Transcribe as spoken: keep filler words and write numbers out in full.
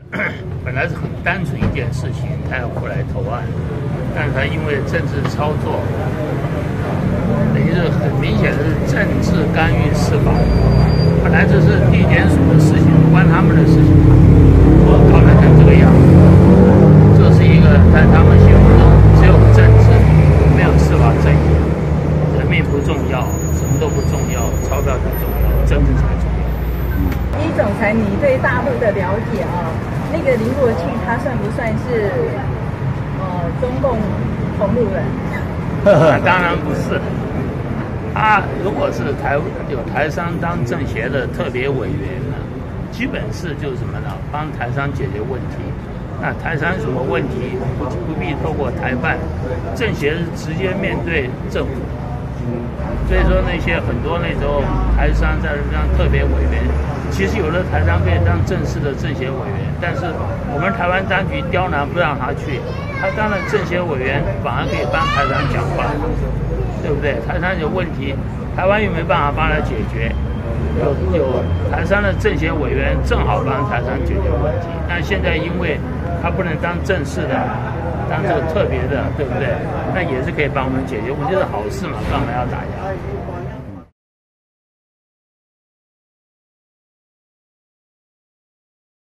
本来是很单纯一件事情，他要过来投案，但是他因为政治操作，等于是很明显的是政治干预司法。本来这是地检署的事情，不关他们的事情，我搞得成这个样子，这是一个在他们心目中只有政治，没有司法正义，人命不重要，什么都不重要，钞票不重要，政治才重要。 一总裁，你对大陆的了解啊？那个林国庆他算不算是呃中共同路人？ 那当然不是。他如果是台有台商当政协的特别委员呢，基本是就是什么呢？帮台商解决问题。那台商有什么问题，不不必透过台办，政协是直接面对政府。所以说那些很多那种台商在当特别委员，其实有的台商可以当正式的政协委员，但是我们台湾当局刁难不让他去，他当了政协委员反而可以帮台商讲话，对不对？台商有问题，台湾又没办法帮他解决，有有台商的政协委员正好帮台商解决问题。那现在因为他不能当正式的，当这个特别的，对不对？那也是可以帮我们解决问题，这是好事嘛，干嘛要打压？